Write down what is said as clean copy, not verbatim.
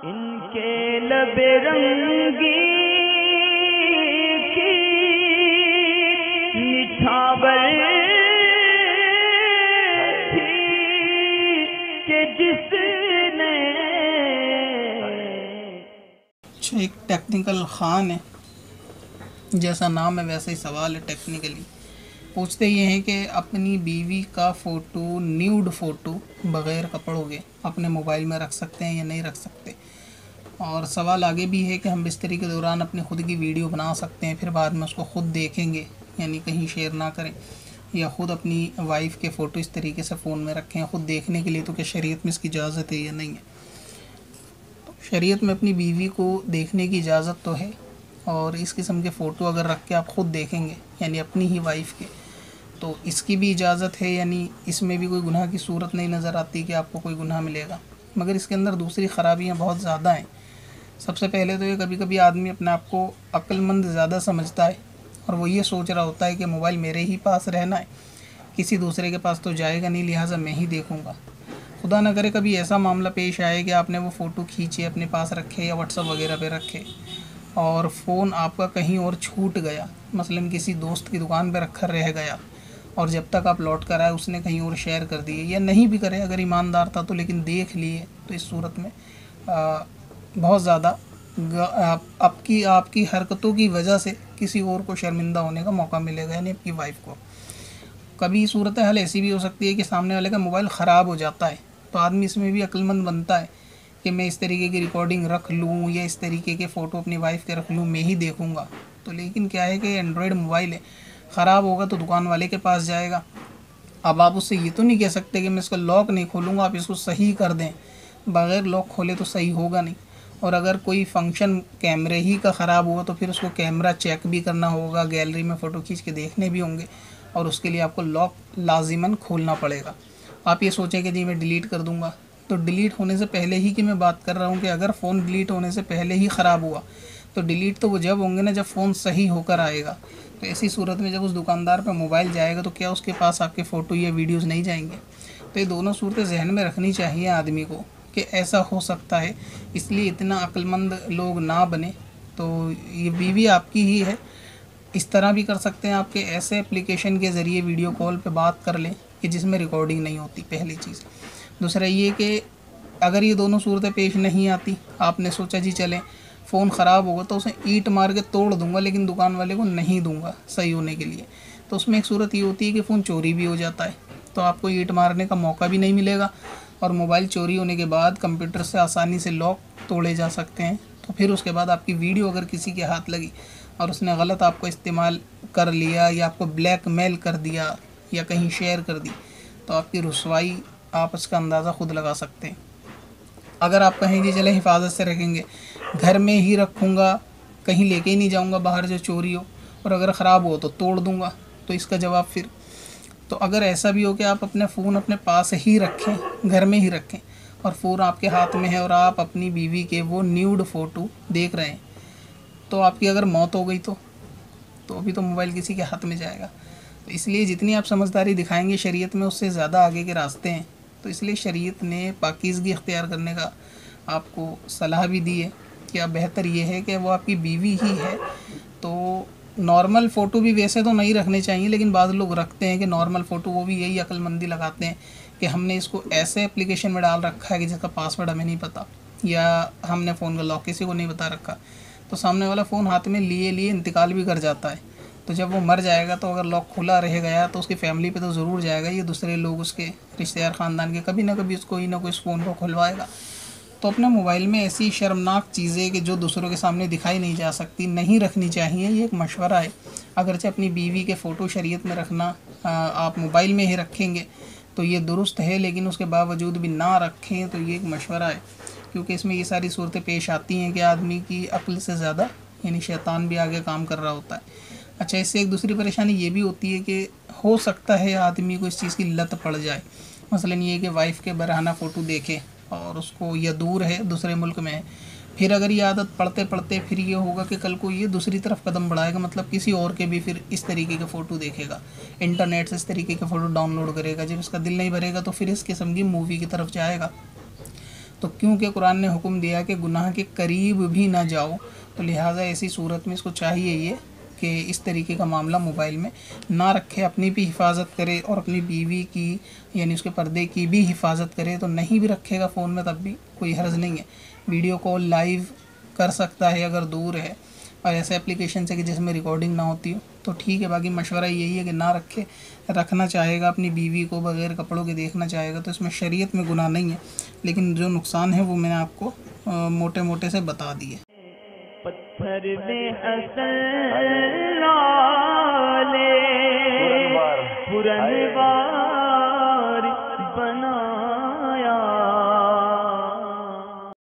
इनके लबे रंगी की निछावर थी कि जिसने। एक टेक्निकल खान है, जैसा नाम है वैसा ही सवाल है। टेक्निकली पूछते ये हैं कि अपनी बीवी का फ़ोटो, न्यूड फ़ोटो बग़ैर कपड़ों के अपने मोबाइल में रख सकते हैं या नहीं रख सकते। और सवाल आगे भी है कि हम बिस्तरी के दौरान अपनी ख़ुद की वीडियो बना सकते हैं, फिर बाद में उसको ख़ुद देखेंगे, यानी कहीं शेयर ना करें, या ख़ुद अपनी वाइफ के फ़ोटो इस तरीके से फ़ोन में रखें ख़ुद देखने के लिए। तो क्या शरीयत में इसकी इजाज़त है या नहीं है? तो शरीयत में अपनी बीवी को देखने की इजाज़त तो है, और इस किस्म के फ़ोटो अगर रख के आप ख़ुद देखेंगे यानी अपनी ही वाइफ के, तो इसकी भी इजाज़त है, यानी इसमें भी कोई गुनाह की सूरत नहीं नज़र आती कि आपको कोई गुनाह मिलेगा। मगर इसके अंदर दूसरी ख़राबियाँ बहुत ज़्यादा हैं। सबसे पहले तो ये कभी कभी आदमी अपने आप को अक्लमंद ज़्यादा समझता है, और वो ये सोच रहा होता है कि मोबाइल मेरे ही पास रहना है, किसी दूसरे के पास तो जाएगा नहीं, लिहाजा मैं ही देखूँगा। खुदा न करे कभी ऐसा मामला पेश आए कि आपने वो फ़ोटो खींचे, अपने पास रखे या व्हाट्सअप वगैरह पे रखे, और फ़ोन आपका कहीं और छूट गया, मसलन किसी दोस्त की दुकान पे रखा रह गया, और जब तक आप लौट कर आए उसने कहीं और शेयर कर दिए, या नहीं भी करे अगर ईमानदार था तो, लेकिन देख लिए, तो इस सूरत में बहुत ज़्यादा आपकी हरकतों की वजह से किसी और को शर्मिंदा होने का मौका मिलेगा, यानी आपकी वाइफ को। कभी सूरत हाल ऐसी भी हो सकती है कि सामने वाले का मोबाइल ख़राब हो जाता है, तो आदमी इसमें भी अक्लमंद बनता है कि मैं इस तरीके की रिकॉर्डिंग रख लूँ या इस तरीके के फ़ोटो अपनी वाइफ के रख लूँ, मैं ही देखूँगा। तो लेकिन क्या है कि एंड्रॉयड मोबाइल है, ख़राब होगा तो दुकान वाले के पास जाएगा। अब आप उससे ये तो नहीं कह सकते कि मैं इसका लॉक नहीं खोलूँगा, आप इसको सही कर दें। बग़ैर लॉक खोले तो सही होगा नहीं। और अगर कोई फंक्शन कैमरे ही का ख़राब हुआ तो फिर उसको कैमरा चेक भी करना होगा, गैलरी में फ़ोटो खींच के देखने भी होंगे, और उसके लिए आपको लॉक लाजिमन खोलना पड़ेगा। आप ये सोचें कि जी मैं डिलीट कर दूँगा, तो डिलीट होने से पहले ही की मैं बात कर रहा हूँ कि अगर फ़ोन डिलीट होने से पहले ही ख़राब हुआ तो डिलीट तो वो जब होंगे ना जब फ़ोन सही होकर आएगा। तो ऐसी सूरत में जब उस दुकानदार पे मोबाइल जाएगा तो क्या उसके पास आपके फ़ोटो या वीडियोज़ नहीं जाएंगे? तो ये दोनों सूरतें जहन में रखनी चाहिए आदमी को कि ऐसा हो सकता है, इसलिए इतना अक्लमंद लोग ना बने। तो ये बीवी आपकी ही है, इस तरह भी कर सकते हैं आपके ऐसे एप्लीकेशन के ज़रिए वीडियो कॉल पे बात कर लें कि जिसमें रिकॉर्डिंग नहीं होती, पहली चीज़। दूसरा ये कि अगर ये दोनों सूरतें पेश नहीं आती, आपने सोचा जी चलें फ़ोन ख़राब होगा तो उसे ईंट मार के तोड़ दूंगा, लेकिन दुकान वाले को नहीं दूंगा सही होने के लिए, तो उसमें एक सूरत ये होती है कि फ़ोन चोरी भी हो जाता है, तो आपको ईंट मारने का मौका भी नहीं मिलेगा, और मोबाइल चोरी होने के बाद कंप्यूटर से आसानी से लॉक तोड़े जा सकते हैं। तो फिर उसके बाद आपकी वीडियो अगर किसी के हाथ लगी और उसने गलत आपको इस्तेमाल कर लिया या आपको ब्लैकमेल कर दिया या कहीं शेयर कर दी, तो आपकी रुसवाई आप उसका अंदाज़ा ख़ुद लगा सकते हैं। अगर आप कहेंगे चले हिफाजत से रखेंगे, घर में ही रखूँगा, कहीं लेके ही नहीं जाऊँगा बाहर जो चोरी हो, और अगर ख़राब हो तो तोड़ दूँगा, तो इसका जवाब फिर तो अगर ऐसा भी हो कि आप अपने फ़ोन अपने पास ही रखें, घर में ही रखें, और फ़ोन आपके हाथ में है और आप अपनी बीवी के वो न्यूड फ़ोटो देख रहे हैं, तो आपकी अगर मौत हो गई तो अभी तो मोबाइल किसी के हाथ में जाएगा। तो इसलिए जितनी आप समझदारी दिखाएंगे शरीयत में, उससे ज़्यादा आगे के रास्ते हैं। तो इसलिए शरीयत ने पाकीज़गी इख्तियार करने का आपको सलाह भी दी है कि अब बेहतर ये है कि वो आपकी बीवी ही है। तो नॉर्मल फ़ोटो भी वैसे तो नहीं रखने चाहिए, लेकिन बाद लोग रखते हैं कि नॉर्मल फ़ोटो, वो भी यही अक्लमंदी लगाते हैं कि हमने इसको ऐसे एप्लीकेशन में डाल रखा है कि जिसका पासवर्ड हमें नहीं पता, या हमने फ़ोन का लॉक किसी को नहीं बता रखा, तो सामने वाला फ़ोन हाथ में लिए इंतकाल भी कर जाता है। तो जब वो मर जाएगा तो अगर लॉक खुला रह गया तो उसकी फ़ैमिली पे तो ज़रूर जाएगा, ये दूसरे लोग उसके रिश्तेदार ख़ानदान के कभी ना कभी उसको ही ना कोई इस फ़ोन को खुलवाएगा। तो अपने मोबाइल में ऐसी शर्मनाक चीज़ें कि जो दूसरों के सामने दिखाई नहीं जा सकती नहीं रखनी चाहिए। ये एक मशवरा है। अगरचे अपनी बीवी के फ़ोटो शरीयत में रखना आप मोबाइल में ही रखेंगे तो ये दुरुस्त है, लेकिन उसके बावजूद भी ना रखें तो ये एक मशवरा है, क्योंकि इसमें ये सारी सूरतें पेश आती हैं कि आदमी की अक्ल से ज़्यादा यानी शैतान भी आगे काम कर रहा होता है। अच्छा, इससे एक दूसरी परेशानी ये भी होती है कि हो सकता है आदमी को इस चीज़ की लत पड़ जाए। मसलन ये कि वाइफ के बरहाना फ़ोटो देखे और उसको या दूर है दूसरे मुल्क में है, फिर अगर ये आदत पढ़ते पढ़ते फिर ये होगा कि कल को ये दूसरी तरफ कदम बढ़ाएगा, मतलब किसी और के भी फिर इस तरीके के फ़ोटो देखेगा, इंटरनेट से इस तरीके के फ़ोटो डाउनलोड करेगा। जब इसका दिल नहीं भरेगा तो फिर इस किस्म की मूवी की तरफ जाएगा। तो क्योंकि कुरान ने हुक्म दिया कि गुनाह के करीब भी ना जाओ, तो लिहाजा ऐसी सूरत में इसको चाहिए ये कि इस तरीके का मामला मोबाइल में ना रखे, अपनी भी हिफाजत करे और अपनी बीवी की यानी उसके पर्दे की भी हिफाजत करे। तो नहीं भी रखेगा फ़ोन में तब भी कोई हर्ज नहीं है, वीडियो कॉल लाइव कर सकता है अगर दूर है, और ऐसे एप्लीकेशन से कि जिसमें रिकॉर्डिंग ना होती हो तो ठीक है। बाकी मशवरा यही है कि ना रखे, रखना चाहेगा अपनी बीवी को बग़ैर कपड़ों के देखना चाहेगा तो इसमें शरीयत में गुनाह नहीं है, लेकिन जो नुकसान है वो मैंने आपको मोटे मोटे से बता दिए। पत्थर में असल लाले पुरनवार